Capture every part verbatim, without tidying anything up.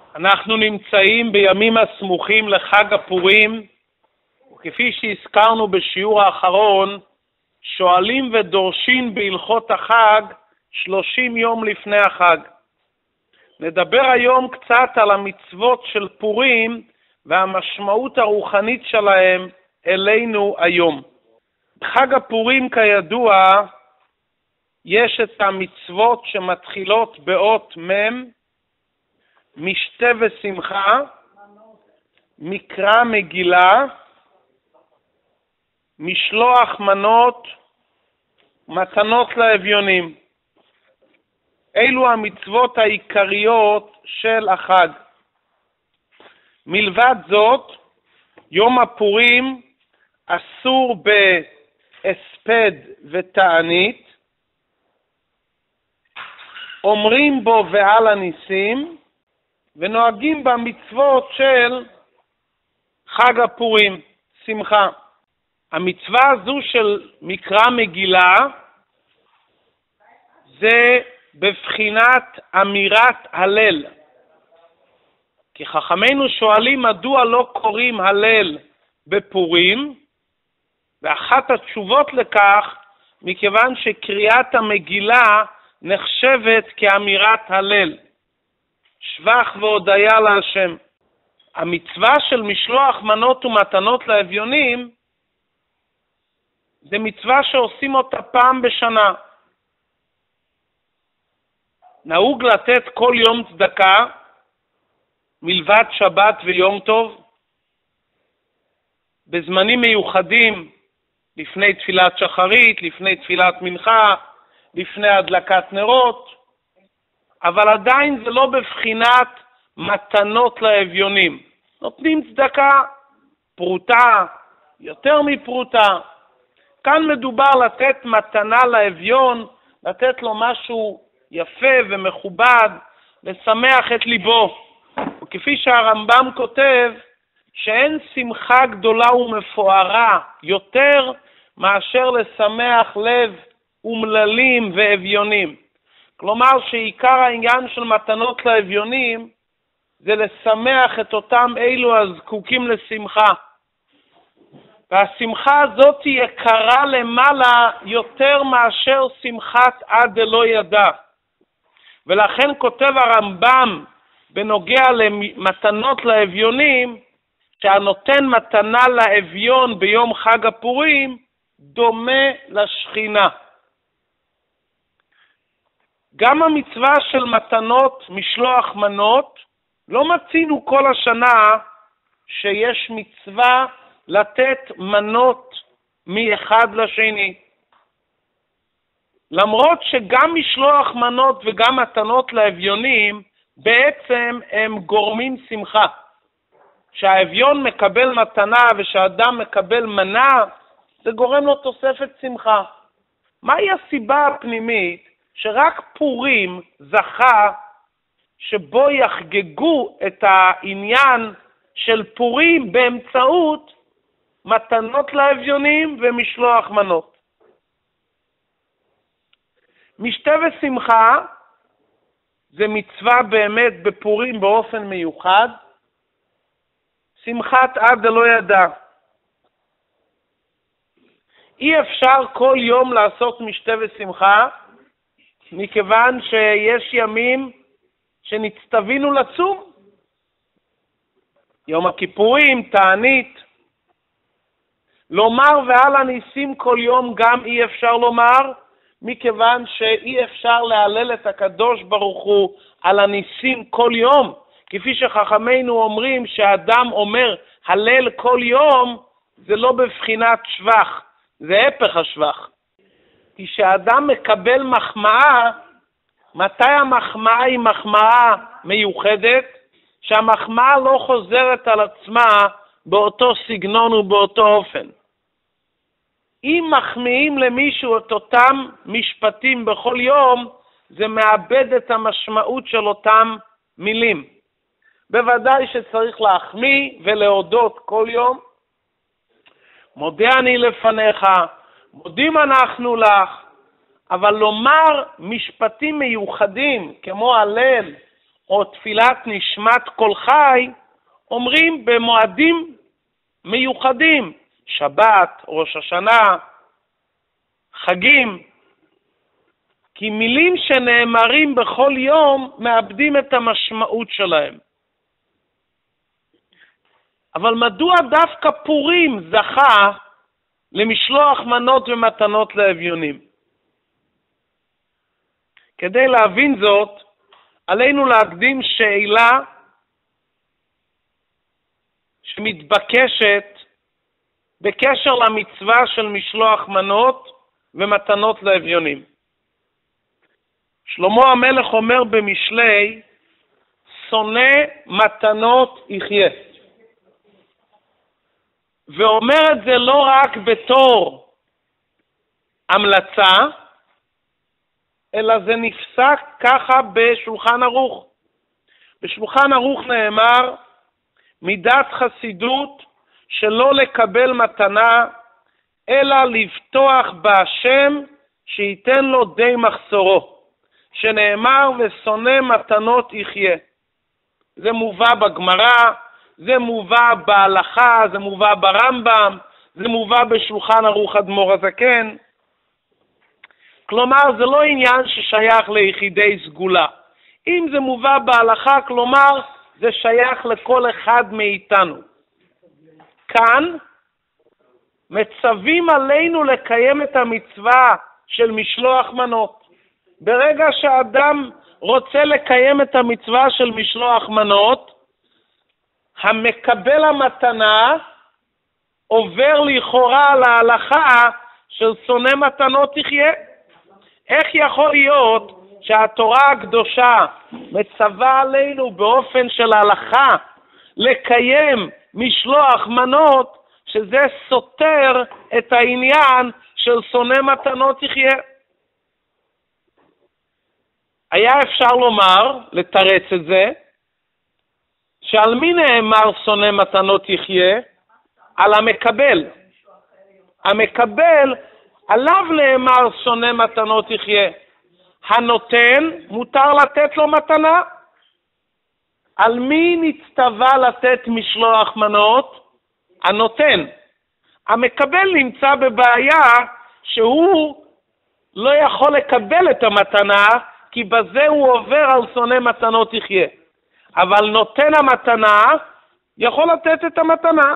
אנחנו נמצאים בימים הסמוכים לחג הפורים, וכפי שהזכרנו בשיעור האחרון, שואלים ודורשים בהלכות החג שלושים יום לפני החג. נדבר היום קצת על המצוות של פורים והמשמעות הרוחנית שלהם אלינו היום. בחג הפורים כידוע יש את המצוות שמתחילות באות מם, משתה ושמחה, מקרא מגילה, משלוח מנות, מתנות לאביונים. אלו המצוות העיקריות של החג. מלבד זאת, יום הפורים אסור בהספד ותענית, אומרים בו ועל הניסים, ונוהגים במצוות של חג הפורים, שמחה. המצווה הזו של מקרא מגילה זה בבחינת אמירת הלל. כי חכמינו שואלים מדוע לא קוראים הלל בפורים, ואחת התשובות לכך, מכיוון שקריאת המגילה נחשבת כאמירת הלל. שבח והודיה להשם. המצווה של משלוח מנות ומתנות לאביונים זה מצווה שעושים אותה פעם בשנה. נהוג לתת כל יום צדקה, מלבד שבת ויום טוב, בזמנים מיוחדים, לפני תפילת שחרית, לפני תפילת מנחה, לפני הדלקת נרות, אבל עדיין זה לא בבחינת מתנות לאביונים. נותנים צדקה, פרוטה, יותר מפרוטה. כאן מדובר לתת מתנה לאביון, לתת לו משהו יפה ומכובד, לשמח את ליבו. וכפי שהרמב"ם כותב, שאין שמחה גדולה ומפוארה יותר מאשר לשמח לב אומללים ואביונים. כלומר שעיקר העניין של מתנות לאביונים זה לשמח את אותם אלו הזקוקים לשמחה. והשמחה הזאת היא יקרה למעלה יותר מאשר שמחת עד דלא ידע. ולכן כותב הרמב"ם בנוגע למתנות לאביונים, שהנותן מתנה לאביון ביום חג הפורים דומה לשכינה. גם המצווה של מתנות, משלוח מנות, לא מצינו כל השנה שיש מצווה לתת מנות מאחד לשני. למרות שגם משלוח מנות וגם מתנות לאביונים בעצם הם גורמים שמחה. שהאביון מקבל מתנה ושהאדם מקבל מנה, זה גורם לו תוספת שמחה. מהי הסיבה הפנימית שרק פורים זכה שבו יחגגו את העניין של פורים באמצעות מתנות לאביונים ומשלוח מנות? משתה ושמחה זה מצווה באמת בפורים באופן מיוחד, שמחת עד דלא ידע. אי אפשר כל יום לעשות משתה ושמחה, מכיוון שיש ימים שנצטווינו לצום. יום הכיפורים, תענית. לומר ועל הניסים כל יום גם אי אפשר לומר, מכיוון שאי אפשר להלל את הקדוש ברוך הוא על הניסים כל יום. כפי שחכמינו אומרים שהאדם אומר הלל כל יום, זה לא בבחינת שבח, זה הפך השבח. כי שהאדם מקבל מחמאה, מתי המחמאה היא מחמאה מיוחדת? שהמחמאה לא חוזרת על עצמה באותו סגנון ובאותו אופן. אם מחמיאים למישהו את אותם משפטים בכל יום, זה מאבד את המשמעות של אותם מילים. בוודאי שצריך להחמיא ולהודות כל יום. מודה אני לפניך, מודים אנחנו לך, אבל לומר משפטים מיוחדים כמו הלל או תפילת נשמת כל חי, אומרים במועדים מיוחדים, שבת, ראש השנה, חגים, כי מילים שנאמרים בכל יום מאבדים את המשמעות שלהם. אבל מדוע דווקא פורים זכה למשלוח מנות ומתנות לאביונים? כדי להבין זאת, עלינו להקדים שאלה שמתבקשת בקשר למצווה של משלוח מנות ומתנות לאביונים. שלמה המלך אומר במשלי, שונא מתנות יחיה. ואומר את זה לא רק בתור המלצה, אלא זה נפסק ככה בשולחן ערוך. בשולחן ערוך נאמר, מידת חסידות שלא לקבל מתנה, אלא לבטוח בהשם שייתן לו די מחסורו, שנאמר ושונא מתנות יחיה. זה מובא בגמרא, זה מובא בהלכה, זה מובא ברמב"ם, זה מובא בשולחן ערוך אדמו"ר הזקן. כלומר, זה לא עניין ששייך ליחידי סגולה. אם זה מובא בהלכה, כלומר, זה שייך לכל אחד מאיתנו. כאן מצווים עלינו לקיים את המצווה של משלוח מנות. ברגע שאדם רוצה לקיים את המצווה של משלוח מנות, המקבל המתנה עובר לכאורה להלכה של שונא מתנות יחיה. איך יכול להיות שהתורה הקדושה מצווה עלינו באופן של הלכה לקיים משלוח מנות, שזה סותר את העניין של שונא מתנות יחיה? היה אפשר לומר, לתרץ את זה, שעל מי נאמר שונא מתנות יחיה? על המקבל. המקבל, עליו נאמר שונא מתנות יחיה. הנותן, מותר לתת לו מתנה. על מי נצטווה לתת משלוח מנות? הנותן. המקבל נמצא בבעיה שהוא לא יכול לקבל את המתנה, כי בזה הוא עובר על שונא מתנות יחיה. אבל נותן המתנה יכול לתת את המתנה.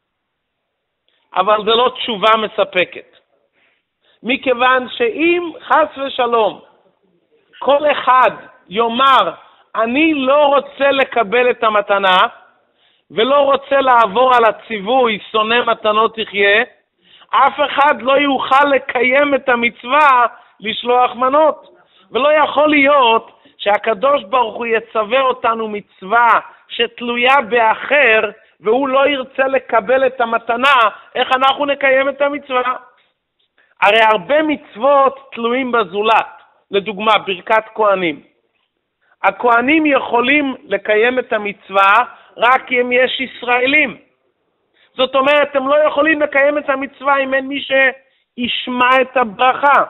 אבל זה לא תשובה מספקת. מכיוון שאם חס ושלום כל אחד יאמר, אני לא רוצה לקבל את המתנה, ולא רוצה לעבור על הציווי שונא מתנות יחיה, אף אחד לא יוכל לקיים את המצווה לשלוח מנות. ולא יכול להיות שהקדוש ברוך הוא יצווה אותנו מצווה שתלויה באחר, והוא לא ירצה לקבל את המתנה, איך אנחנו נקיים את המצווה? הרי הרבה מצוות תלויים בזולת. לדוגמה, ברכת כהנים. הכהנים יכולים לקיים את המצווה רק אם יש ישראלים. זאת אומרת, הם לא יכולים לקיים את המצווה אם אין מי שישמע את הברכה.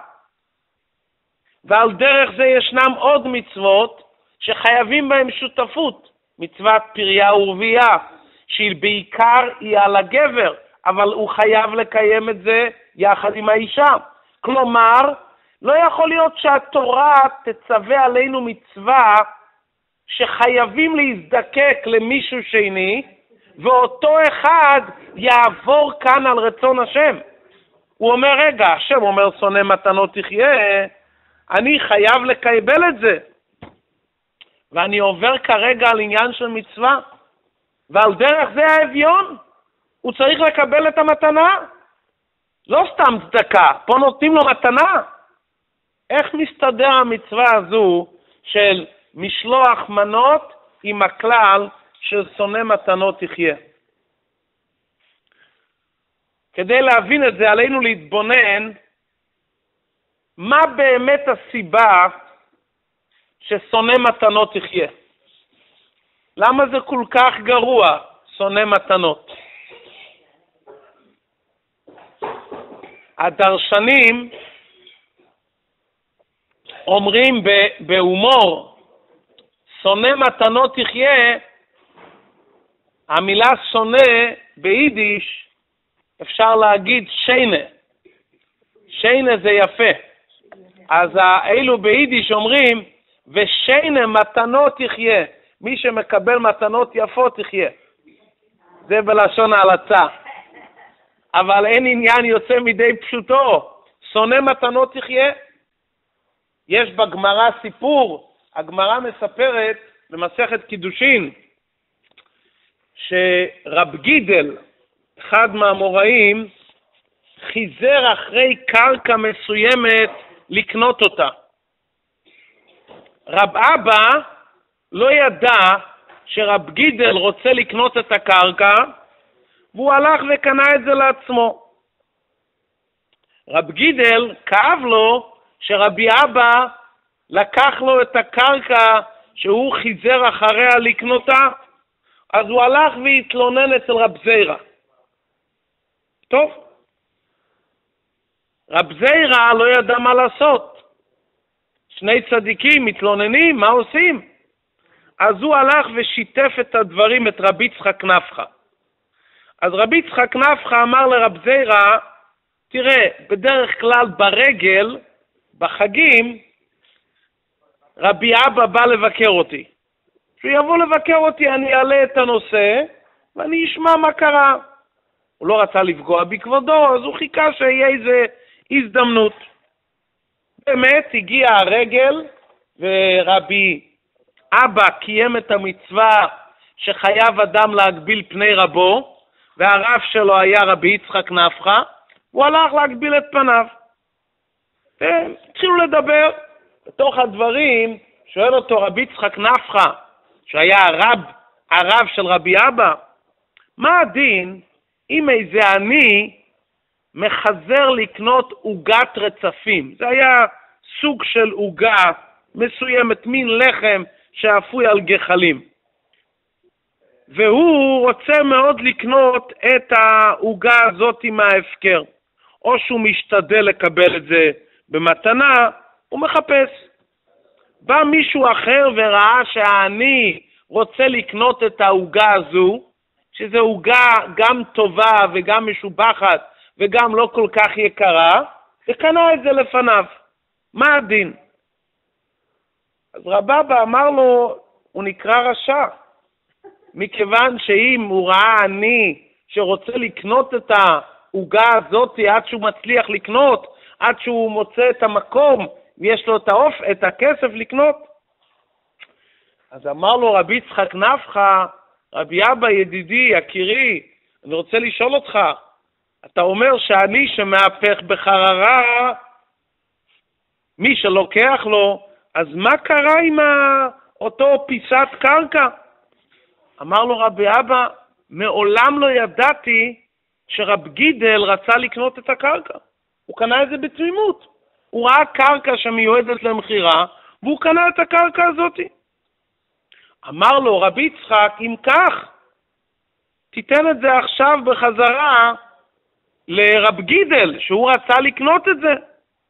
ועל דרך זה ישנם עוד מצוות שחייבים בהם שותפות. מצוות פריה ורבייה, שהיא בעיקר היא על הגבר, אבל הוא חייב לקיים את זה יחד עם האישה. כלומר, לא יכול להיות שהתורה תצווה עלינו מצווה שחייבים להזדקק למישהו שני, ואותו אחד יעבור כאן על רצון השם. הוא אומר, רגע, השם אומר שונא מתנות יחיה, אני חייב לקבל את זה. ואני עובר כרגע על עניין של מצווה, ועל דרך זה האביון, הוא צריך לקבל את המתנה. לא סתם צדקה, פה נותנים לו מתנה. איך מסתדר המצווה הזו של משלוח מנות עם הכלל של שונא מתנות יחיה? כדי להבין את זה עלינו להתבונן מה באמת הסיבה ששונא מתנות יחיה. למה זה כל כך גרוע, שונא מתנות? הדרשנים אומרים בהומור, שונא מתנות תחיה, המילה שונא ביידיש אפשר להגיד שיינה. שיינה זה יפה. אז האלו ביידיש אומרים, ושיינה מתנות תחיה. מי שמקבל מתנות יפות תחיה. זה בלשון ההלצה. אבל אין עניין יוצא מדי פשוטו. שונא מתנות תחיה. יש בגמרא סיפור, הגמרא מספרת במסכת קידושין, שרב גידל, אחד מהאמוראים, חיזר אחרי קרקע מסוימת לקנות אותה. רב אבא לא ידע שרב גידל רוצה לקנות את הקרקע, והוא הלך וקנה את זה לעצמו. רב גידל כאב לו שרבי אבא לקח לו את הקרקע שהוא חיזר אחריה לקנותה, אז הוא הלך והתלונן אצל רב זירא. טוב, רב זירא לא ידע מה לעשות. שני צדיקים מתלוננים, מה עושים? אז הוא הלך ושיתף את הדברים את רבי יצחק נפחא. אז רבי יצחק נפחא אמר לרב זירא, תראה, בדרך כלל ברגל, בחגים, רבי אבא בא לבקר אותי. כשהוא יבוא לבקר אותי, אני אעלה את הנושא, ואני אשמע מה קרה. הוא לא רצה לפגוע בכבודו, אז הוא חיכה שיהיה איזה הזדמנות. באמת, הגיע הרגל, ורבי אבא קיים את המצווה שחייב אדם להגביל פני רבו, והרב שלו היה רבי יצחק נפחא, הוא הלך להגביל את פניו. והתחילו לדבר. בתוך הדברים, שואל אותו רבי יצחק נפחא, שהיה הרב, הרב של רבי אבא, מה הדין אם איזה אני מחזר לקנות עוגת רצפים? זה היה סוג של עוגה מסוימת, מין לחם שאפוי על גחלים. והוא רוצה מאוד לקנות את העוגה הזאת מההפקר. או שהוא משתדל לקבל את זה במתנה, הוא מחפש. בא מישהו אחר וראה שהעני רוצה לקנות את העוגה הזו, שזו עוגה גם טובה וגם משובחת וגם לא כל כך יקרה, וקנה את זה לפניו. מה הדין? אז רב אבא אמר לו, הוא נקרא רשע. מכיוון שאם הוא ראה עני שרוצה לקנות את העוגה הזאת עד שהוא מצליח לקנות, עד שהוא מוצא את המקום ויש לו את האוף, את הכסף לקנות. אז אמר לו רבי יצחק נפחא, רבי אבא ידידי, יקירי, אני רוצה לשאול אותך, אתה אומר שאני שמהפך בחררה, מי שלוקח לו, אז מה קרה עם אותו פיסת קרקע? אמר לו רבי אבא, מעולם לא ידעתי שרב גידל רצה לקנות את הקרקע. הוא קנה את זה בתמימות. הוא ראה קרקע שמיועדת למחירה, והוא קנה את הקרקע הזאת. אמר לו רבי יצחק, אם כך, תיתן את זה עכשיו בחזרה לרב גידל, שהוא רצה לקנות את זה.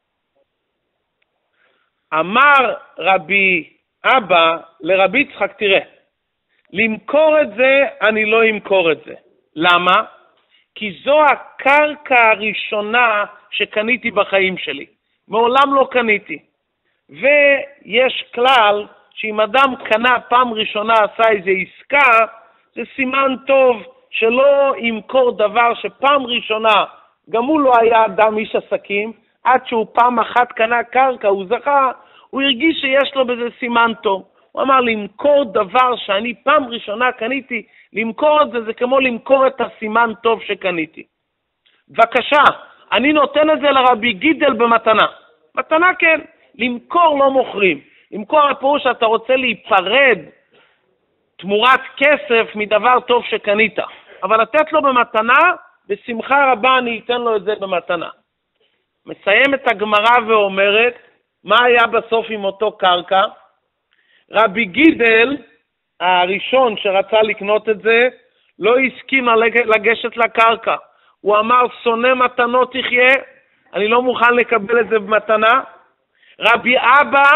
אמר רבי אבא לרבי יצחק, תראה, למכור את זה, אני לא אמכור את זה. למה? כי זו הקרקע הראשונה שקניתי בחיים שלי. מעולם לא קניתי. ויש כלל שאם אדם קנה פעם ראשונה, עשה איזו עסקה, זה סימן טוב שלא ימכור דבר שפעם ראשונה, גם הוא לא היה אדם איש עסקים, עד שהוא פעם אחת קנה קרקע, הוא זכה, הוא הרגיש שיש לו בזה סימן טוב. הוא אמר, למכור דבר שאני פעם ראשונה קניתי, למכור את זה, זה כמו למכור את הסימן טוב שקניתי. בבקשה, אני נותן את זה לרבי גידל במתנה. מתנה כן, למכור לא מוכרים. למכור הפירוש שאתה רוצה להיפרד תמורת כסף מדבר טוב שקנית. אבל לתת לו במתנה, בשמחה רבה אני אתן לו את זה במתנה. מסיים את הגמרא ואומרת, מה היה בסוף עם אותו קרקע? רבי גידל, הראשון שרצה לקנות את זה, לא הסכים לגשת לקרקע. הוא אמר, שונא מתנות תחיה, אני לא מוכן לקבל את זה במתנה. רבי אבא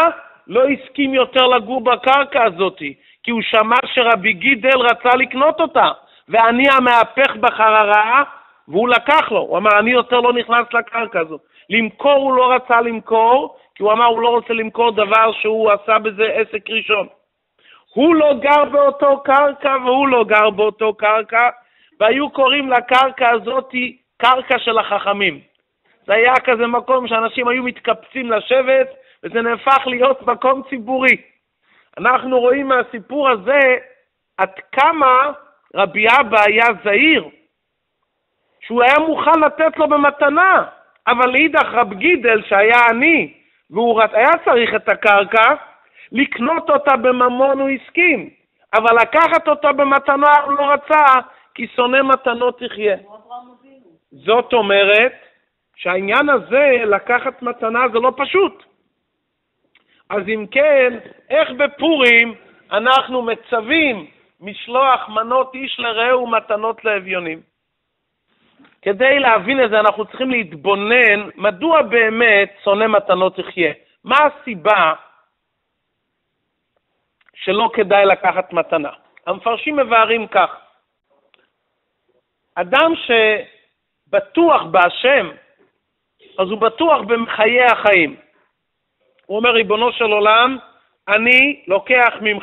לא הסכים יותר לגור בקרקע הזאת, כי הוא שמע שרבי גידל רצה לקנות אותה, ואני המהפך בחררה, והוא לקח לו. הוא אמר, אני יותר לא נכנס לקרקע הזו. למכור הוא לא רצה למכור, כי הוא אמר, הוא לא רוצה למכור דבר שהוא עשה בזה עסק ראשון. הוא לא גר באותו קרקע, והוא לא גר באותו קרקע, והיו קוראים לקרקע הזאת קרקע של החכמים. זה היה כזה מקום שאנשים היו מתקפצים לשבת, וזה נהפך להיות מקום ציבורי. אנחנו רואים מהסיפור הזה עד כמה רבי אבא היה זהיר, שהוא היה מוכן לתת לו במתנה, אבל לידך רב גידל שהיה עני, והוא היה צריך את הקרקע, לקנות אותה בממון הוא הסכים, אבל לקחת אותה במתנה הוא לא רצה, כי שונא מתנות תחיה. זאת אומרת שהעניין הזה, לקחת מתנה, זה לא פשוט. אז אם כן, איך בפורים אנחנו מצווים משלוח מנות איש לרעהו מתנות לאביונים? כדי להבין את זה אנחנו צריכים להתבונן מדוע באמת שונא מתנות תחיה. מה הסיבה שלא כדאי לקחת מתנה? המפרשים מבארים כך: אדם שבטוח בהשם, אז הוא בטוח בחיי החיים. הוא אומר, ריבונו של עולם, אני לוקח ממך.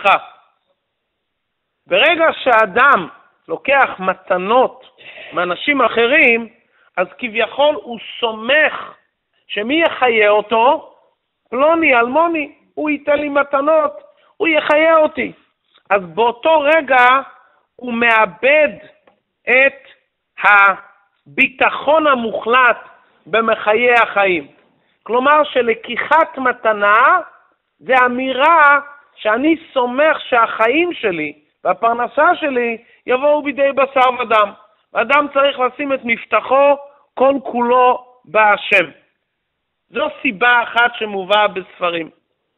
ברגע שהאדם לוקח מתנות מאנשים אחרים, אז כביכול הוא סומך שמי יחיה אותו? פלוני, אלמוני, הוא ייתן לי מתנות, הוא יחיה אותי. אז באותו רגע הוא מאבד את הביטחון המוחלט במחיי החיים. כלומר שלקיחת מתנה זה אמירה שאני סומך שהחיים שלי והפרנסה שלי יבואו בידי בשר ודם. האדם צריך לשים את מבטחו כל כולו בהשם. זו סיבה אחת שמובאה בספרים.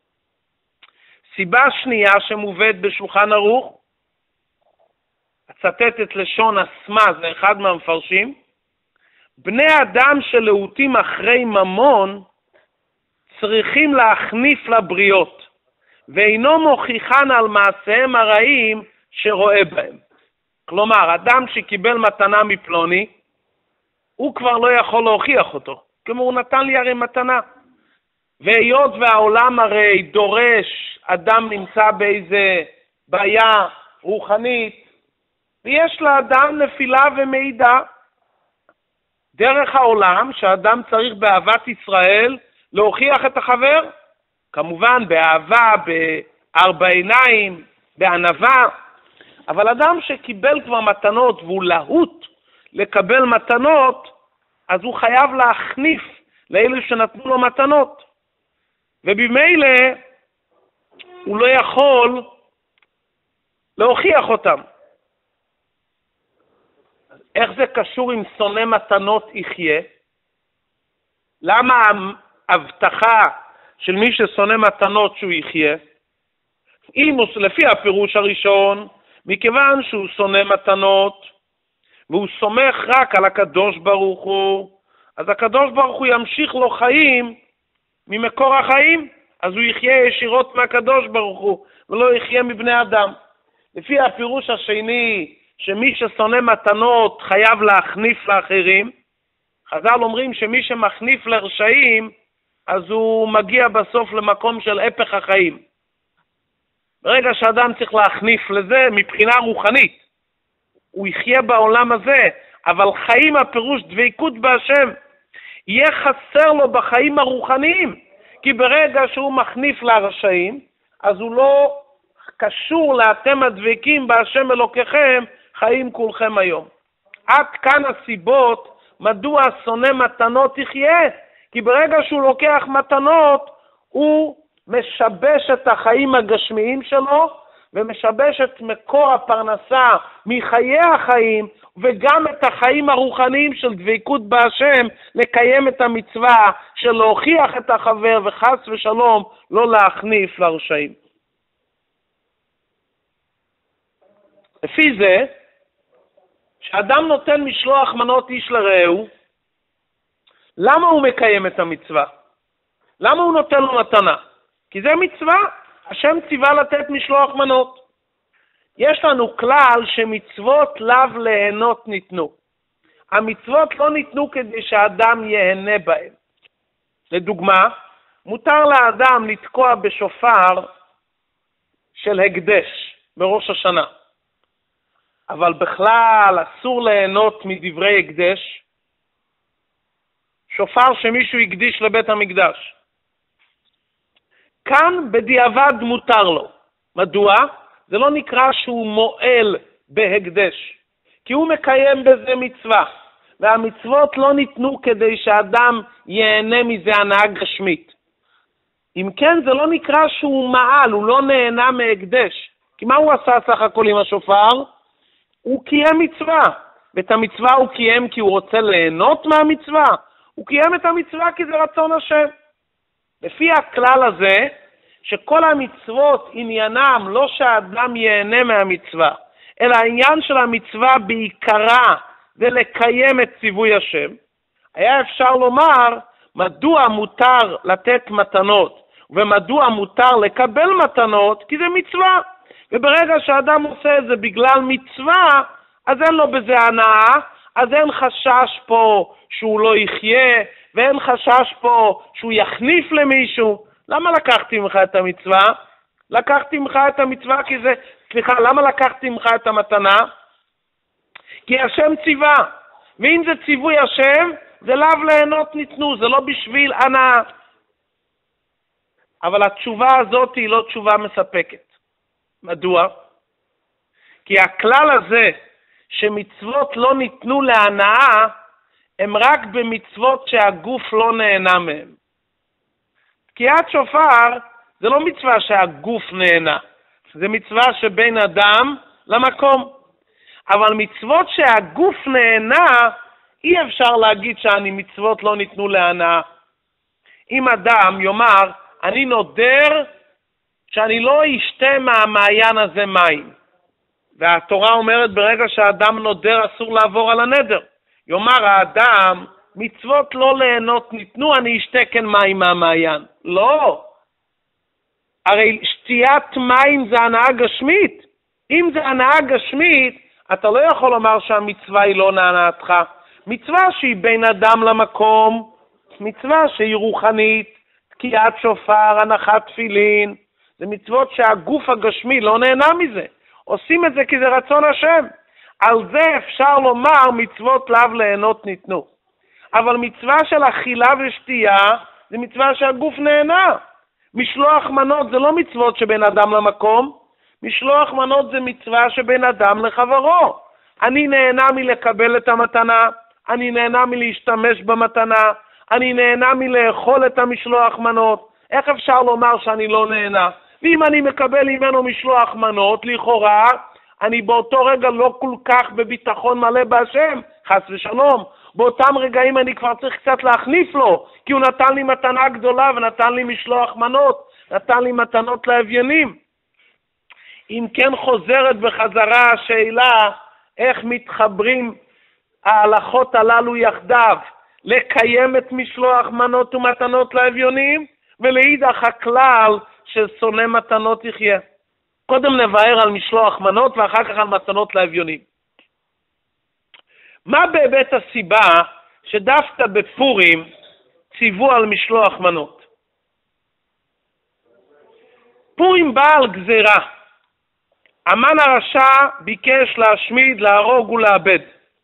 סיבה שנייה שמובאת בשולחן ערוך, אצטט את לשון הסמה, זה אחד מהמפרשים, בני אדם שלהוטים אחרי ממון צריכים להחניף לבריות, ואינו מוכיחן על מעשיהם הרעים שרואה בהם. כלומר, אדם שקיבל מתנה מפלוני, הוא כבר לא יכול להוכיח אותו, כמו הוא נתן לי הרי מתנה. והיות והעולם הרי דורש, אדם נמצא באיזה בעיה רוחנית, ויש לאדם נפילה ומידע, דרך העולם שאדם צריך באהבת ישראל להוכיח את החבר, כמובן באהבה, בארבע עיניים, בענווה, אבל אדם שקיבל כבר מתנות והוא להוט לקבל מתנות, אז הוא חייב להחניף לאלו שנתנו לו מתנות, ובמילא הוא לא יכול להוכיח אותם. איך זה קשור עם שונא מתנות יחיה? למה ההבטחה של מי ששונא מתנות שהוא יחיה? אם לפי הפירוש הראשון, מכיוון שהוא שונא מתנות והוא סומך רק על הקדוש ברוך הוא, אז הקדוש ברוך הוא ימשיך לו חיים ממקור החיים, אז הוא יחיה ישירות מהקדוש ברוך הוא ולא יחיה מבני אדם. לפי הפירוש השני, שמי ששונא מתנות חייב להחניף לאחרים, חז"ל אומרים שמי שמחניף לרשעים, אז הוא מגיע בסוף למקום של הפך החיים. ברגע שאדם צריך להחניף לזה מבחינה רוחנית, הוא יחיה בעולם הזה, אבל חיים הפירוש דבקות בהשם, יהיה חסר לו בחיים הרוחניים, כי ברגע שהוא מחניף לרשעים, אז הוא לא קשור לאתם הדבקים בהשם אלוקיכם, חיים כולכם היום. עד כאן הסיבות מדוע שונא מתנות יחיה, כי ברגע שהוא לוקח מתנות, הוא משבש את החיים הגשמיים שלו, ומשבש את מקור הפרנסה מחיי החיים, וגם את החיים הרוחניים של דבקות בהשם, לקיים את המצווה של להוכיח את החבר, וחס ושלום לא להחניף לרשעים. לפי זה, שאדם נותן משלוח מנות איש לרעהו, למה הוא מקיים את המצווה? למה הוא נותן לו מתנה? כי זה מצווה. השם ציווה לתת משלוח מנות. יש לנו כלל שמצוות לאו ליהנות ניתנו. המצוות לא ניתנו כדי שהאדם ייהנה בהן. לדוגמה, מותר לאדם לתקוע בשופר של הקדש בראש השנה. אבל בכלל אסור ליהנות מדברי הקדש, שופר שמישהו הקדיש לבית המקדש. כאן בדיעבד מותר לו. מדוע? זה לא נקרא שהוא מועל בהקדש, כי הוא מקיים בזה מצווה, והמצוות לא ניתנו כדי שאדם ייהנה מזה הנאה גשמית. אם כן, זה לא נקרא שהוא מעל, הוא לא נהנה מהקדש. כי מה הוא עשה סך הכל עם השופר? הוא קיים מצווה, ואת המצווה הוא קיים כי הוא רוצה ליהנות מהמצווה. הוא קיים את המצווה כי זה רצון השם. לפי הכלל הזה, שכל המצוות עניינם לא שהאדם ייהנה מהמצווה, אלא העניין של המצווה בעיקרה זה לקיים את ציווי השם, היה אפשר לומר מדוע מותר לתת מתנות ומדוע מותר לקבל מתנות, כי זה מצווה. וברגע שאדם עושה את זה בגלל מצווה, אז אין לו בזה הנאה, אז אין חשש פה שהוא לא יחיה, ואין חשש פה שהוא יחניף למישהו. למה לקחתי ממך את המצווה? לקחתי ממך את המצווה כי זה, סליחה, למה לקחתי ממך את המתנה? כי השם ציווה, ואם זה ציווי השם, זה לאו ליהנות ניתנו, זה לא בשביל הנאה. אבל התשובה הזאת היא לא תשובה מספקת. מדוע? כי הכלל הזה שמצוות לא ניתנו להנאה, הם רק במצוות שהגוף לא נהנה מהם. תקיעת שופר זה לא מצווה שהגוף נהנה, זה מצווה שבין אדם למקום. אבל מצוות שהגוף נהנה, אי אפשר להגיד שאני מצוות לא ניתנו להנאה. אם אדם יאמר, אני נודר שאני לא אשתה מהמעיין הזה מים, והתורה אומרת ברגע שהאדם נודר אסור לעבור על הנדר. יאמר האדם, מצוות לא ליהנות ניתנו, אני אשתה כן מים מהמעיין. לא. הרי שתיית מים זה הנאה גשמית. אם זה הנאה גשמית, אתה לא יכול לומר שהמצווה היא לא נענתך. מצווה שהיא בין אדם למקום, מצווה שהיא רוחנית, תקיעת שופר, הנחת תפילין, זה מצוות שהגוף הגשמי לא נהנה מזה. עושים את זה כי זה רצון השם. על זה אפשר לומר מצוות לאו ליהנות ניתנו. אבל מצווה של אכילה ושתייה זה מצווה שהגוף נהנה. משלוח מנות זה לא מצוות שבין אדם למקום, משלוח מנות זה מצווה שבין אדם לחברו. אני נהנה מלקבל את המתנה, אני נהנה מלהשתמש במתנה, אני נהנה מלאכול את המשלוח מנות. איך אפשר לומר שאני לא נהנה? ואם אני מקבל ממנו משלוח מנות, לכאורה, אני באותו רגע לא כל כך בביטחון מלא בהשם, חס ושלום. באותם רגעים אני כבר צריך קצת להחניף לו, כי הוא נתן לי מתנה גדולה ונתן לי משלוח מנות, נתן לי מתנות לאביינים. אם כן חוזרת בחזרה השאלה, איך מתחברים ההלכות הללו יחדיו, לקיים את משלוח מנות ומתנות לאביונים, ולהידך הכלל של שונא מתנות יחיה. קודם נבהר על משלוח מנות ואחר כך על מתנות לאביונים. מה באמת הסיבה שדווקא בפורים ציוו על משלוח מנות? פורים בא על גזירה. המן הרשע ביקש להשמיד, להרוג ולאבד.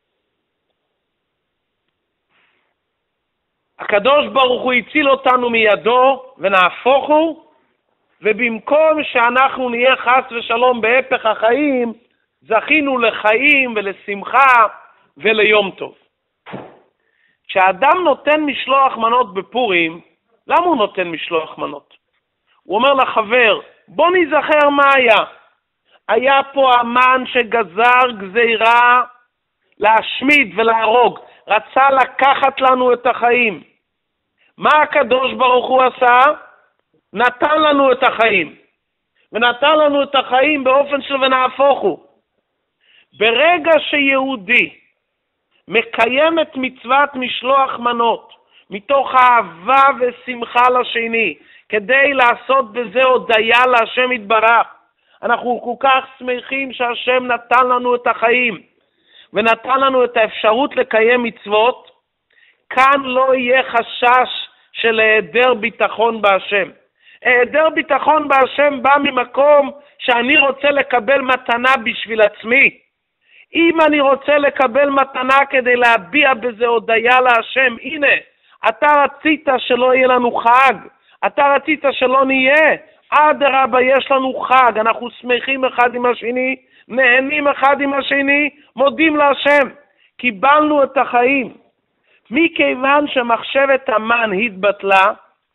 הקדוש ברוך הוא הציל אותנו מידו ונהפוך הוא, ובמקום שאנחנו נהיה חס ושלום בהפך החיים, זכינו לחיים ולשמחה וליום טוב. כשאדם נותן משלוח מנות בפורים, למה הוא נותן משלוח מנות? הוא אומר לחבר, בוא נזכר מה היה. היה פה המן שגזר גזירה להשמיד ולהרוג, רצה לקחת לנו את החיים. מה הקדוש ברוך הוא עשה? נתן לנו את החיים. ונתן לנו את החיים באופן של ונהפוך הוא. ברגע שיהודי מקיים את מצוות משלוח מנות, מתוך אהבה ושמחה לשני, כדי לעשות בזה הודיה להשם יתברך. אנחנו כל כך שמחים שהשם נתן לנו את החיים, ונתן לנו את האפשרות לקיים מצוות. כאן לא יהיה חשש של היעדר ביטחון בהשם. היעדר ביטחון בהשם בא ממקום שאני רוצה לקבל מתנה בשביל עצמי. אם אני רוצה לקבל מתנה כדי להביע בזה הודיה להשם, הנה, אתה רצית שלא יהיה לנו חג, אתה רצית שלא נהיה, אדרבה, יש לנו חג, אנחנו שמחים אחד עם השני, נהנים אחד עם השני, מודים להשם, קיבלנו את החיים. מכיוון שמחשבת המן התבטלה,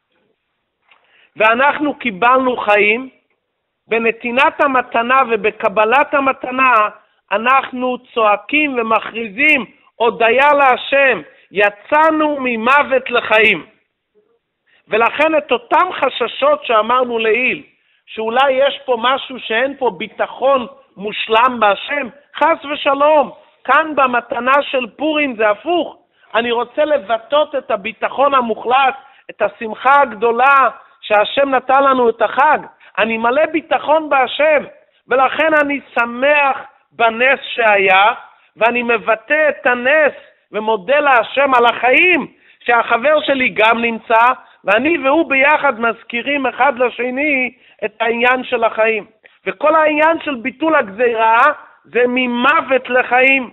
ואנחנו קיבלנו חיים, בנתינת המתנה ובקבלת המתנה, אנחנו צועקים ומכריזים הודיה להשם, יצאנו ממוות לחיים. ולכן את אותם חששות שאמרנו לעיל, שאולי יש פה משהו שאין פה ביטחון מושלם בהשם, חס ושלום, כאן במתנה של פורים זה הפוך. אני רוצה לבטאות את הביטחון המוחלט, את השמחה הגדולה שהשם נתן לנו את החג. אני מלא ביטחון בהשם, ולכן אני שמח בנס שהיה, ואני מבטא את הנס ומודה להשם על החיים, שהחבר שלי גם נמצא, ואני והוא ביחד מזכירים אחד לשני את העניין של החיים. וכל העניין של ביטול הגזירה זה ממוות לחיים.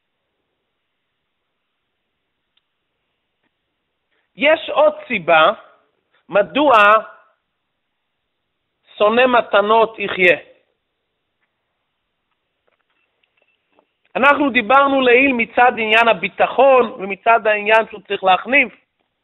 יש עוד סיבה מדוע שונא מתנות יחיה. אנחנו דיברנו לעיל מצד עניין הביטחון ומצד העניין שהוא צריך להחניף.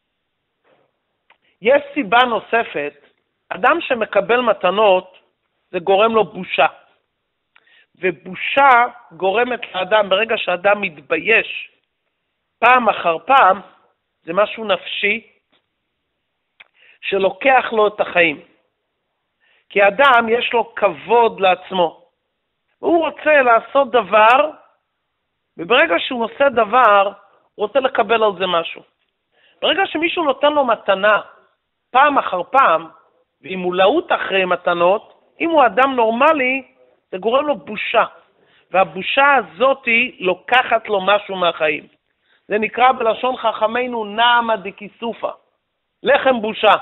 יש סיבה נוספת, אדם שמקבל מתנות זה גורם לו בושה. ובושה גורמת לאדם, ברגע שאדם מתבייש פעם אחר פעם, זה משהו נפשי שלוקח לו את החיים. כי אדם יש לו כבוד לעצמו. והוא רוצה לעשות דבר, וברגע שהוא עושה דבר, הוא רוצה לקבל על זה משהו. ברגע שמישהו נותן לו מתנה, פעם אחר פעם, ואם הוא להוט אחרי מתנות, אם הוא אדם נורמלי, זה גורם לו בושה. והבושה הזאת לוקחת לו משהו מהחיים. זה נקרא בלשון חכמינו נעמה דקיסופה, לחם בושה.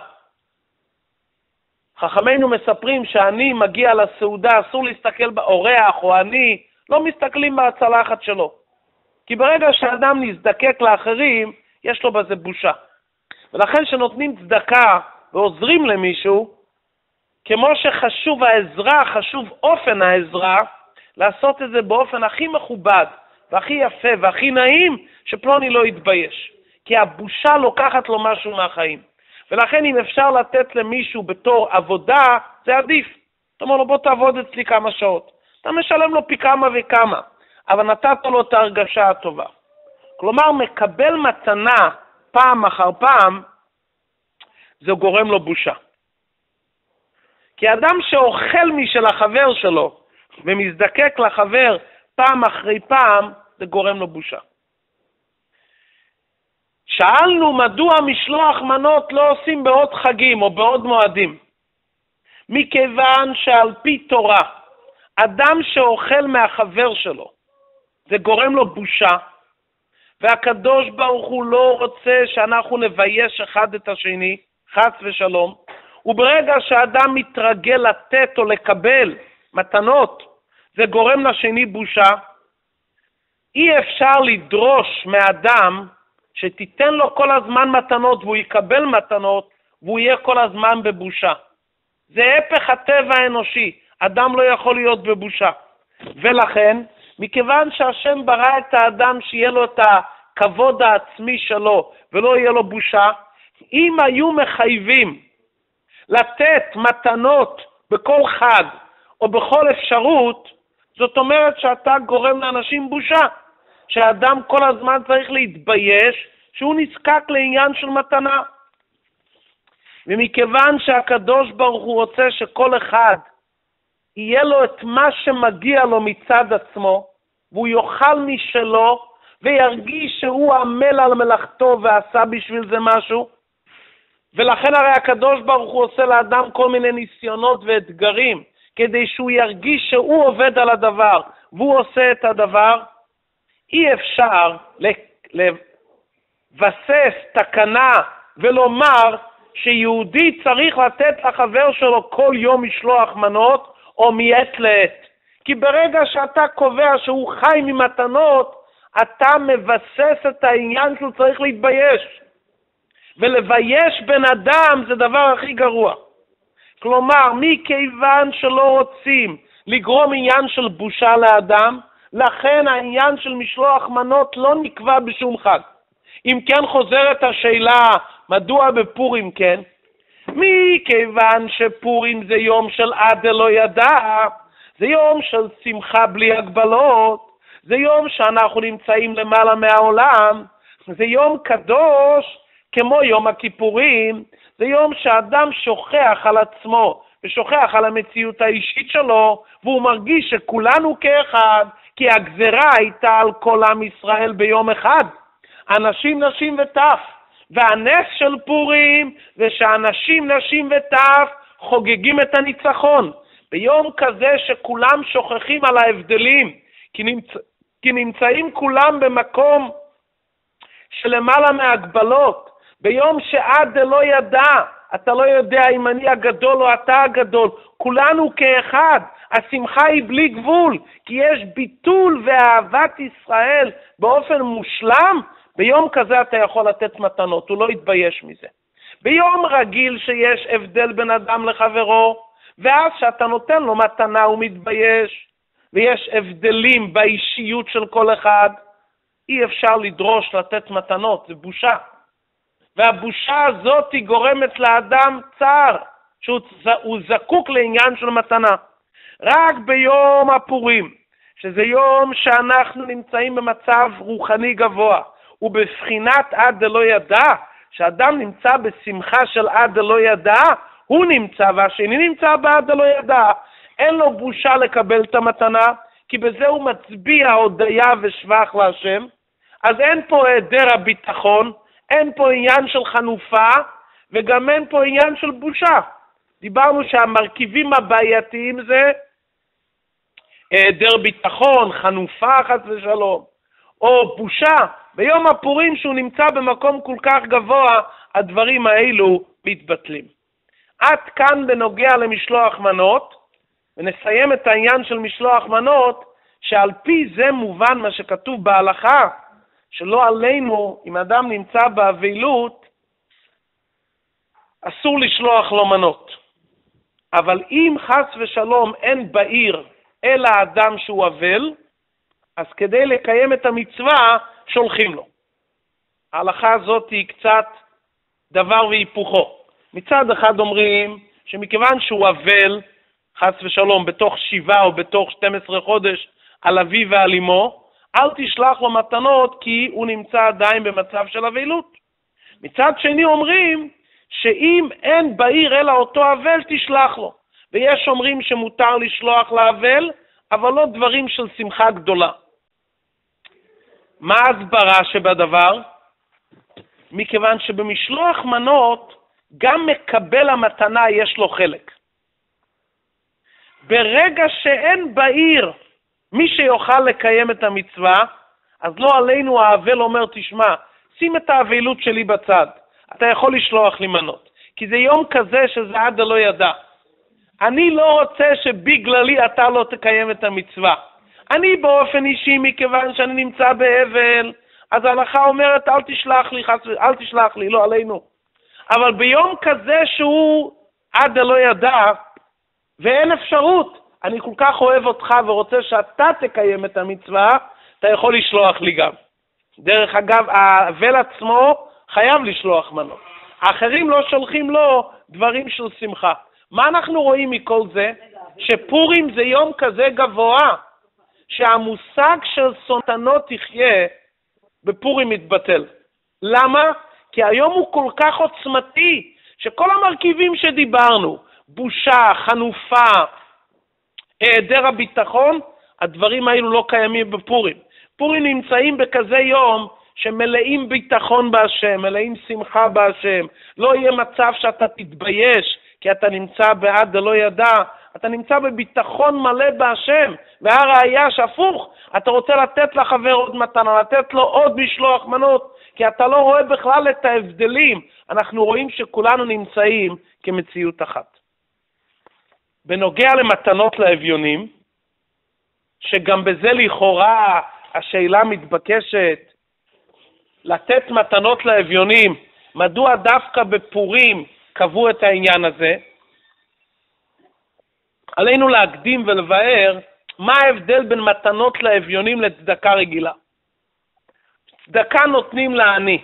חכמינו מספרים שאני מגיע לסעודה, אסור להסתכל באורח או אני, לא מסתכלים בהצלחת שלו. כי ברגע שאדם נזדקק לאחרים, יש לו בזה בושה. ולכן שנותנים צדקה ועוזרים למישהו, כמו שחשוב העזרה, חשוב אופן העזרה, לעשות את זה באופן הכי מכובד, והכי יפה, והכי נעים, שפלוני לא יתבייש. כי הבושה לוקחת לו משהו מהחיים. ולכן אם אפשר לתת למישהו בתור עבודה, זה עדיף. אתה אומר לו, בוא תעבוד אצלי כמה שעות. אתה משלם לו פי כמה וכמה, אבל נתת לו את ההרגשה הטובה. כלומר, מקבל מתנה פעם אחר פעם, זה גורם לו בושה. כי אדם שאוכל משל החבר שלו, ומזדקק לחבר פעם אחרי פעם, זה גורם לו בושה. שאלנו מדוע משלוח מנות לא עושים בעוד חגים או בעוד מועדים. מכיוון שעל פי תורה, אדם שאוכל מהחבר שלו, זה גורם לו בושה, והקדוש ברוך הוא לא רוצה שאנחנו נבייש אחד את השני, חס ושלום, וברגע שאדם מתרגל לתת או לקבל מתנות, זה גורם לשני בושה. אי אפשר לדרוש מאדם שתיתן לו כל הזמן מתנות והוא יקבל מתנות והוא יהיה כל הזמן בבושה. זה הפך הטבע האנושי, אדם לא יכול להיות בבושה. ולכן, מכיוון שהשם ברא את האדם שיהיה לו את הכבוד העצמי שלו ולא יהיה לו בושה, אם היו מחייבים לתת מתנות בכל חג או בכל אפשרות, זאת אומרת שאתה גורם לאנשים בושה, שהאדם כל הזמן צריך להתבייש שהוא נזקק לעניין של מתנה. ומכיוון שהקדוש ברוך הוא רוצה שכל אחד יהיה לו את מה שמגיע לו מצד עצמו, והוא יאכל משלו וירגיש שהוא עמל על מלאכתו ועשה בשביל זה משהו, ולכן הרי הקדוש ברוך הוא עושה לאדם כל מיני ניסיונות ואתגרים, כדי שהוא ירגיש שהוא עובד על הדבר, והוא עושה את הדבר. אי אפשר לבסס תקנה ולומר שיהודי צריך לתת לחבר שלו כל יום משלוח מנות או מעת לעת. כי ברגע שאתה קובע שהוא חי ממתנות, אתה מבסס את העניין שהוא צריך להתבייש. ולבייש בן אדם זה דבר הכי גרוע. כלומר, מכיוון שלא רוצים לגרום עניין של בושה לאדם, לכן העניין של משלוח מנות לא נקבע בשום חג. אם כן חוזרת השאלה, מדוע בפורים כן? מכיוון שפורים זה יום של עד דלא ידע, זה יום של שמחה בלי הגבלות, זה יום שאנחנו נמצאים למעלה מהעולם, זה יום קדוש כמו יום הכיפורים, זה יום שאדם שוכח על עצמו ושוכח על המציאות האישית שלו, והוא מרגיש שכולנו כאחד, כי הגזרה הייתה על כל עם ישראל ביום אחד, אנשים, נשים וטף. והנס של פורים זה שאנשים, נשים וטף חוגגים את הניצחון. ביום כזה שכולם שוכחים על ההבדלים, כי, נמצ... כי נמצאים כולם במקום שלמעלה מהגבלות. ביום שעד דלא ידע, אתה לא יודע אם אני הגדול או אתה הגדול, כולנו כאחד. השמחה היא בלי גבול, כי יש ביטול ואהבת ישראל באופן מושלם. ביום כזה אתה יכול לתת מתנות, הוא לא יתבייש מזה. ביום רגיל שיש הבדל בין אדם לחברו, ואז שאתה נותן לו מתנה הוא מתבייש, ויש הבדלים באישיות של כל אחד, אי אפשר לדרוש לתת מתנות, זה בושה. והבושה הזאת היא גורמת לאדם צער, שהוא זקוק לעניין של מתנה. רק ביום הפורים, שזה יום שאנחנו נמצאים במצב רוחני גבוה, ובבחינת עד דלא ידע, שאדם נמצא בשמחה של עד דלא ידע, הוא נמצא והשני נמצא בעד דלא ידע, אין לו בושה לקבל את המתנה, כי בזה הוא מצביע הודיה ושבח להשם. אז אין פה היעדר הביטחון, אין פה עניין של חנופה, וגם אין פה עניין של בושה. דיברנו שהמרכיבים הבעייתיים זה היעדר ביטחון, חנופה חס ושלום, או בושה. ביום הפורים שהוא נמצא במקום כל כך גבוה, הדברים האלו מתבטלים. עד כאן בנוגע למשלוח מנות, ונסיים את העניין של משלוח מנות, שעל פי זה מובן מה שכתוב בהלכה, שלא עלינו, אם אדם נמצא באבלות, אסור לשלוח לו מנות. אבל אם חס ושלום אין בעיר אלא אדם שהוא אבל, אז כדי לקיים את המצווה שולחים לו. ההלכה הזאת היא קצת דבר והיפוכו. מצד אחד אומרים שמכיוון שהוא אבל, חס ושלום, בתוך שבעה או בתוך שנים עשר חודש על אביו ועל אמו, אל תשלח לו מתנות כי הוא נמצא עדיין במצב של אבלות. מצד שני אומרים שאם אין בעיר אלא אותו אבל תשלח לו. ויש אומרים שמותר לשלוח לאבל, אבל לא דברים של שמחה גדולה. מה ההסברה שבדבר? מכיוון שבמשלוח מנות גם מקבל המתנה יש לו חלק. ברגע שאין בעיר מי שיוכל לקיים את המצווה, אז לא עלינו האבל אומר, תשמע, שים את האבלות שלי בצד, אתה יכול לשלוח לי מנות, כי זה יום כזה שזה עד לא ידע. אני לא רוצה שבגללי אתה לא תקיים את המצווה. אני באופן אישי, מכיוון שאני נמצא באבל, אז ההלכה אומרת, אל תשלח לי, חס, אל תשלח לי, לא עלינו. אבל ביום כזה שהוא עד לא ידע, ואין אפשרות, אני כל כך אוהב אותך ורוצה שאתה תקיים את המצווה, אתה יכול לשלוח לי גם. דרך אגב, האבל עצמו חייב לשלוח מנות. האחרים לא שולחים לו דברים של שמחה. מה אנחנו רואים מכל זה? שפורים זה יום כזה גבוה, שהמושג של סונתנות תחיה בפורים מתבטל. למה? כי היום הוא כל כך עוצמתי, שכל המרכיבים שדיברנו, בושה, חנופה, היעדר הביטחון, הדברים האלו לא קיימים בפורים. פורים נמצאים בכזה יום שמלאים ביטחון בהשם, מלאים שמחה בהשם. לא יהיה מצב שאתה תתבייש, כי אתה נמצא בעד דלא ידע, אתה נמצא בביטחון מלא בהשם, והראיה שהפוך, אתה רוצה לתת לחבר עוד מתנה, לתת לו עוד משלוח מנות, כי אתה לא רואה בכלל את ההבדלים. אנחנו רואים שכולנו נמצאים כמציאות אחת. בנוגע למתנות לאביונים, שגם בזה לכאורה השאלה מתבקשת, לתת מתנות לאביונים, מדוע דווקא בפורים קבעו את העניין הזה? עלינו להקדים ולבאר מה ההבדל בין מתנות לאביונים לצדקה רגילה. צדקה נותנים לעני,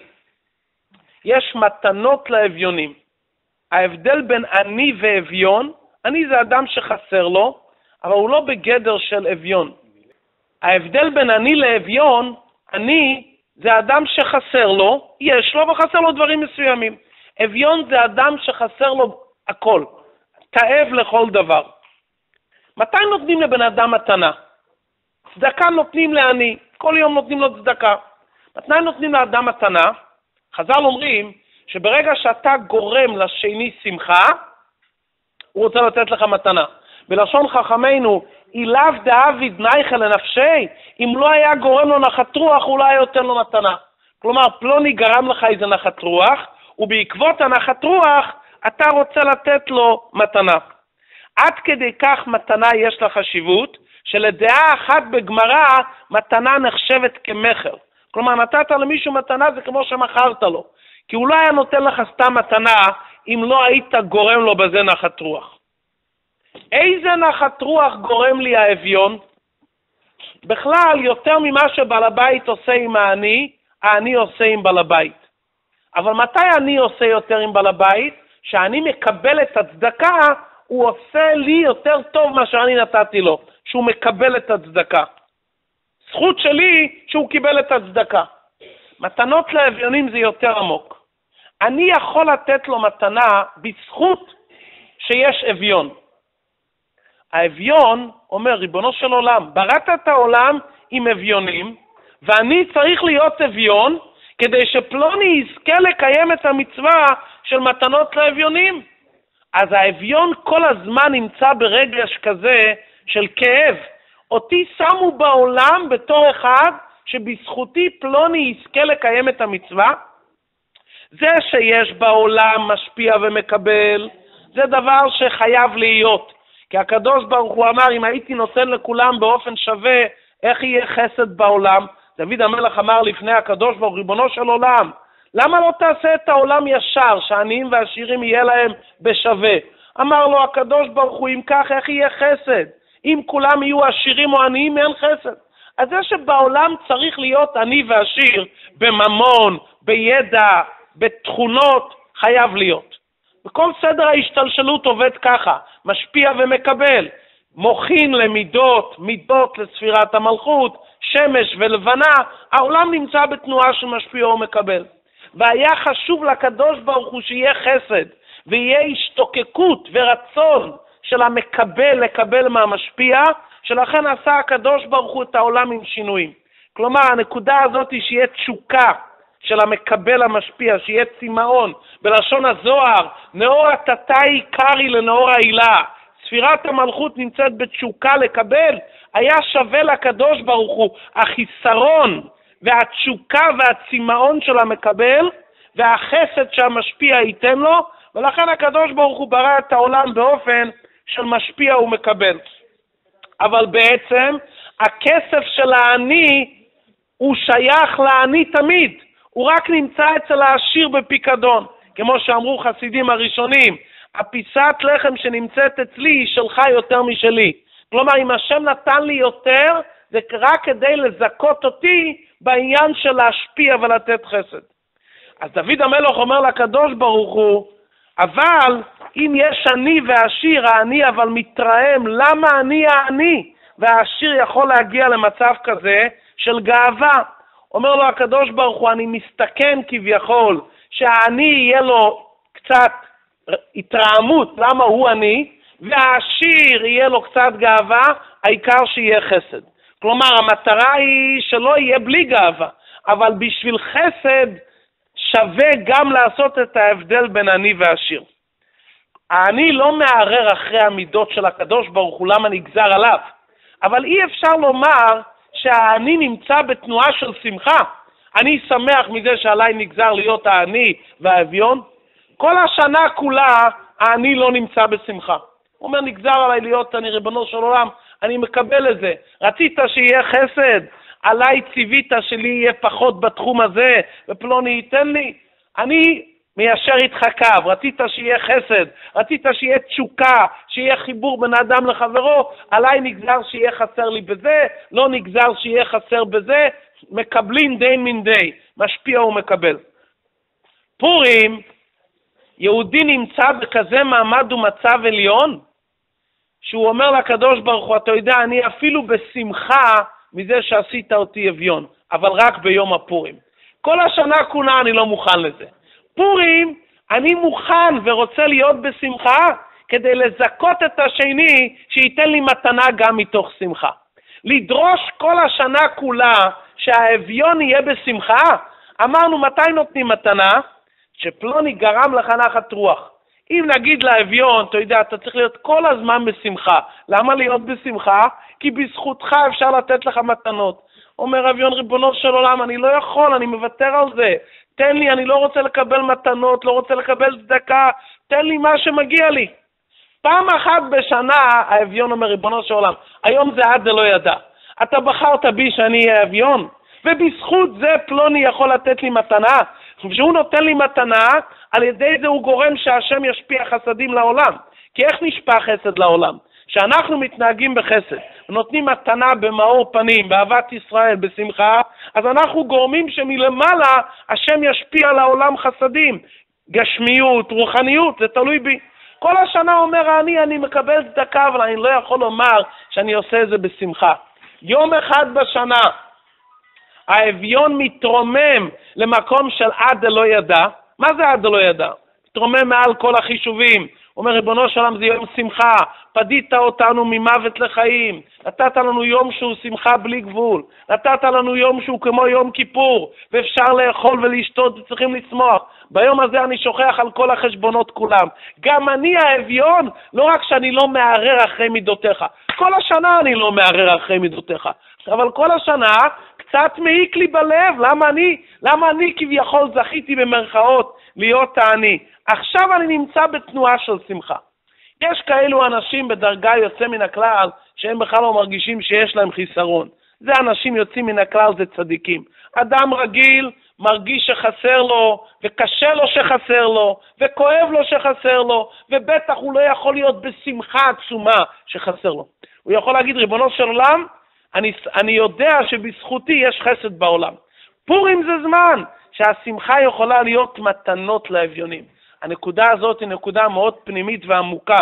יש מתנות לאביונים. ההבדל בין עני ואביון, עני זה אדם שחסר לו, אבל הוא לא בגדר של אביון. ההבדל בין עני לאביון, עני זה אדם שחסר לו, יש לו וחסר לו דברים מסוימים. אביון זה אדם שחסר לו הכל, תאב לכל דבר. מתי נותנים לבן אדם מתנה? צדקה נותנים לעני, כל יום נותנים לו צדקה. מתי נותנים לאדם מתנה? חז"ל אומרים שברגע שאתה גורם לשני שמחה, הוא רוצה לתת לך מתנה. בלשון חכמינו, אילב דאביד נייכל לנפשי, אם לא היה גורם לו נחת רוח, אולי היה יותר לו מתנה. כלומר, פלוני גרם לך איזה נחת רוח, ובעקבות הנחת רוח, אתה רוצה לתת לו מתנה. עד כדי כך מתנה יש לה חשיבות, שלדעה אחת בגמרא, מתנה נחשבת כמחר. כלומר, נתת למישהו מתנה זה כמו שמכרת לו. כי הוא לא היה נותן לך סתם מתנה, אם לא היית גורם לו בזה נחת רוח. איזה נחת רוח גורם לי האביון? בכלל, יותר ממה שבעל הבית עושה עם העני, העני עושה עם בעל הבית. אבל מתי אני עושה יותר עם בעל הבית? שאני מקבל את הצדקה, הוא עושה לי יותר טוב מה שאני נתתי לו, שהוא מקבל את הצדקה. זכות שלי שהוא קיבל את הצדקה. מתנות לאביונים זה יותר עמוק. אני יכול לתת לו מתנה בזכות שיש אביון. האביון אומר, ריבונו של עולם, בראת את העולם עם אביונים, ואני צריך להיות אביון, כדי שפלוני יזכה לקיים את המצווה של מתנות לאביונים. אז האביון כל הזמן נמצא ברגש כזה של כאב. אותי שמו בעולם בתור אחד שבזכותי פלוני יזכה לקיים את המצווה. זה שיש בעולם משפיע ומקבל, זה דבר שחייב להיות. כי הקדוש ברוך הוא אמר, אם הייתי נותן לכולם באופן שווה, איך יהיה חסד בעולם? דוד המלך אמר לפני הקדוש ברוך הוא, ריבונו של עולם, למה לא תעשה את העולם ישר, שהעניים והעשירים יהיה להם בשווה? אמר לו הקדוש ברוך הוא, אם כך, איך יהיה חסד? אם כולם יהיו עשירים או עניים, אין חסד. אז זה שבעולם צריך להיות עני ועשיר, בממון, בידע, בתכונות, חייב להיות. וכל סדר ההשתלשלות עובד ככה, משפיע ומקבל, מוכין למידות, מידות לספירת המלכות, שמש ולבנה, העולם נמצא בתנועה שמשפיע ומקבל. והיה חשוב לקדוש ברוך הוא שיהיה חסד, ויהיה השתוקקות ורצון של המקבל לקבל מהמשפיע, שלכן עשה הקדוש ברוך הוא את העולם עם שינויים. כלומר, הנקודה הזאת היא שיהיה תשוקה של המקבל המשפיע, שיהיה צימאון. בלשון הזוהר, נאור התתאי קרי לנאור העילה. ספירת המלכות נמצאת בתשוקה לקבל, היה שווה לקדוש ברוך הוא החיסרון והתשוקה והצימאון של המקבל, והחסד שהמשפיע ייתן לו, ולכן הקדוש ברוך הוא ברא את העולם באופן של משפיע ומקבל. אבל בעצם הכסף של העני הוא שייך לעני תמיד, הוא רק נמצא אצל העשיר בפיקדון. כמו שאמרו חסידים הראשונים, הפיסת לחם שנמצאת אצלי היא שלך יותר משלי. כלומר, אם השם נתן לי יותר, זה רק כדי לזכות אותי בעניין של להשפיע ולתת חסד. אז דוד המלך אומר לקדוש ברוך הוא, אבל אם יש עני ועשיר, העני אבל מתרעם, למה אני העני? והעשיר יכול להגיע למצב כזה של גאווה. אומר לו הקדוש ברוך הוא, אני מסתכן כביכול, שהעני יהיה לו קצת התרעמות, למה הוא עני, והעשיר יהיה לו קצת גאווה, העיקר שיהיה חסד. כלומר, המטרה היא שלא יהיה בלי גאווה. אבל בשביל חסד שווה גם לעשות את ההבדל בין עני ועשיר. העני לא מערער אחרי המידות של הקדוש ברוך הוא, למה נגזר עליו. אבל אי אפשר לומר שהעני נמצא בתנועה של שמחה. אני שמח מזה שעליי נגזר להיות העני והאביון. כל השנה כולה העני לא נמצא בשמחה. הוא אומר, נגזר עליי להיות אני ריבונו של עולם, אני מקבל את זה. רצית שיהיה חסד, עליי ציווית שלי יהיה פחות בתחום הזה, ופלוני ייתן לי. אני מיישר איתך קו, רצית שיהיה חסד, רצית שיהיה תשוקה, שיהיה חיבור בין אדם לחברו, עליי נגזר שיהיה חסר לי בזה, לא נגזר שיהיה חסר בזה, מקבלים דין מן די, משפיע ומקבל. פורים, יהודי נמצא בכזה מעמד ומצב עליון, שהוא אומר לקדוש ברוך הוא, אתה יודע, אני אפילו בשמחה מזה שעשית אותי אביון, אבל רק ביום הפורים. כל השנה כולה אני לא מוכן לזה. פורים, אני מוכן ורוצה להיות בשמחה, כדי לזכות את השני שייתן לי מתנה גם מתוך שמחה. לדרוש כל השנה כולה שהאביון יהיה בשמחה. אמרנו, מתי נותנים מתנה? שפלוני גרם לך נחת רוח. אם נגיד לאביון, אתה יודע, אתה צריך להיות כל הזמן בשמחה. למה להיות בשמחה? כי בזכותך אפשר לתת לך מתנות. אומר אביון, ריבונו של עולם, אני לא יכול, אני מוותר על זה. תן לי, אני לא רוצה לקבל מתנות, לא רוצה לקבל צדקה, תן לי מה שמגיע לי. פעם אחת בשנה, האביון אומר, ריבונו של עולם, היום זה עד לא ידע. אתה בחרת בי שאני אהיה אביון, ובזכות זה פלוני יכול לתת לי מתנה. כשהוא נותן לי מתנה, על ידי זה הוא גורם שהשם ישפיע חסדים לעולם. כי איך נשפע חסד לעולם? שאנחנו מתנהגים בחסד, נותנים מתנה במאור פנים, באהבת ישראל, בשמחה, אז אנחנו גורמים שמלמעלה השם ישפיע לעולם חסדים, גשמיות, רוחניות, זה תלוי בי. כל השנה אומר אני, אני מקבל צדקה, אבל אני לא יכול לומר שאני עושה את זה בשמחה. יום אחד בשנה, האביון מתרומם למקום של עד לא ידע. מה זה עד לא ידע? מתרומם מעל כל החישובים. אומר, ריבונו של עולם, זה יום שמחה, פדית אותנו ממוות לחיים, נתת לנו יום שהוא שמחה בלי גבול, נתת לנו יום שהוא כמו יום כיפור, ואפשר לאכול ולשתות וצריכים לצמוח. ביום הזה אני שוכח על כל החשבונות כולם. גם אני האביון, לא רק שאני לא מערער אחרי מידותיך, כל השנה אני לא מערער אחרי מידותיך, אבל כל השנה קצת מעיק לי בלב, למה אני, למה אני כביכול זכיתי במרכאות להיות העני. עכשיו אני נמצא בתנועה של שמחה. יש כאלו אנשים בדרגה יוצא מן הכלל, שהם בכלל לא מרגישים שיש להם חיסרון. זה אנשים יוצאים מן הכלל, זה צדיקים. אדם רגיל מרגיש שחסר לו, וקשה לו שחסר לו, וכואב לו שחסר לו, ובטח הוא לא יכול להיות בשמחה עצומה שחסר לו. הוא יכול להגיד, ריבונו של עולם, אני, אני יודע שבזכותי יש חסד בעולם. פורים זה זמן שהשמחה יכולה להיות מתנות לאביונים. הנקודה הזאת היא נקודה מאוד פנימית ועמוקה,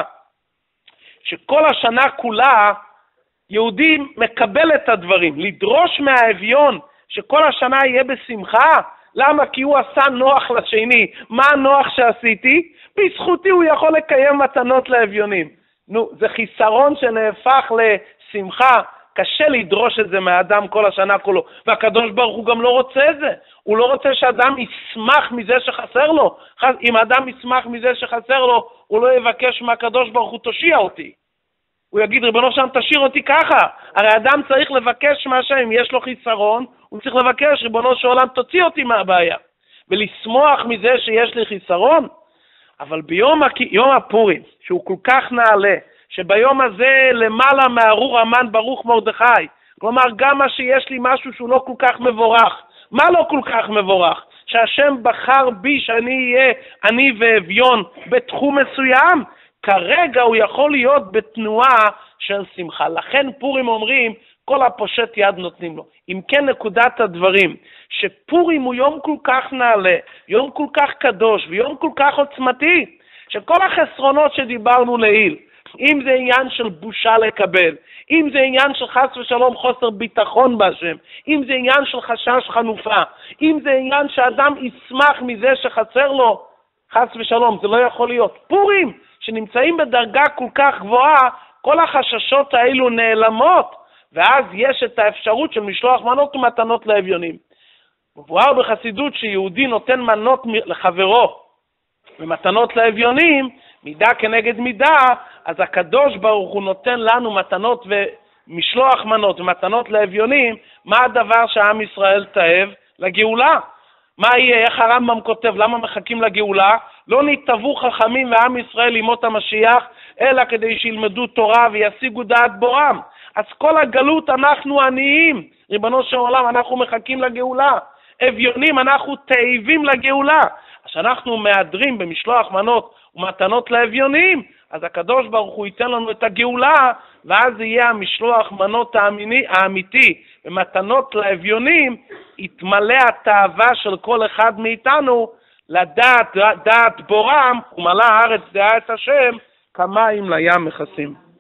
שכל השנה כולה יהודי מקבל את הדברים, לדרוש מהאביון שכל השנה יהיה בשמחה. למה? כי הוא עשה נוח לשני. מה הנוח שעשיתי? בזכותי הוא יכול לקיים מתנות לאביונים. נו, זה חיסרון שנהפך לשמחה. קשה לדרוש את זה מהאדם כל השנה כולו, והקדוש ברוך הוא גם לא רוצה את זה. הוא לא רוצה שאדם ישמח מזה שחסר לו. אם האדם ישמח מזה שחסר לו, הוא לא יבקש מהקדוש ברוך הוא תושיע אותי. הוא יגיד, ריבונו שם תשאיר אותי ככה. הרי האדם צריך לבקש מהשם, אם יש לו חיסרון, הוא צריך לבקש, ריבונו של עולם תוציא אותי מהבעיה, ולשמוח מזה שיש לי חיסרון. אבל ביום יום הפורים, שהוא כל כך נעלה, שביום הזה למעלה מארור המן ברוך מרדכי, כלומר גם מה שיש לי משהו שהוא לא כל כך מבורך. מה לא כל כך מבורך? שהשם בחר בי שאני אהיה אני ואביון בתחום מסוים, כרגע הוא יכול להיות בתנועה של שמחה. לכן פורים אומרים, כל הפושט יד נותנים לו. אם כן נקודת הדברים, שפורים הוא יום כל כך נעלה, יום כל כך קדוש ויום כל כך עוצמתי, שכל החסרונות שדיברנו לעיל, אם זה עניין של בושה לקבל, אם זה עניין של חס ושלום חוסר ביטחון בהשם, אם זה עניין של חשש חנופה, אם זה עניין שאדם ישמח מזה שחסר לו, חס ושלום, זה לא יכול להיות. פורים, שנמצאים בדרגה כל כך גבוהה, כל החששות האלו נעלמות, ואז יש את האפשרות של משלוח מנות ומתנות לאביונים. מבואר בחסידות שיהודי נותן מנות לחברו ומתנות לאביונים, מידה כנגד מידה, אז הקדוש ברוך הוא נותן לנו מתנות ומשלוח מנות ומתנות לאביונים. מה הדבר שעם ישראל תאב? לגאולה. מה יהיה? איך הרמב"ם כותב? למה מחכים לגאולה? לא נתאבו חכמים ועם ישראל ימות המשיח, אלא כדי שילמדו תורה וישיגו דעת בורם. אז כל הגלות אנחנו עניים, ריבונו של עולם, אנחנו מחכים לגאולה. אביונים, אנחנו תאבים לגאולה. אז אנחנו מהדרים במשלוח מנות ומתנות לאביונים, אז הקדוש ברוך הוא ייתן לנו את הגאולה, ואז יהיה המשלוח מנות האמיני, האמיתי ומתנות לאביונים, יתמלא התאווה של כל אחד מאיתנו לדעת דעת בורם, ומלא הארץ דעה את השם כמים לים מכסים.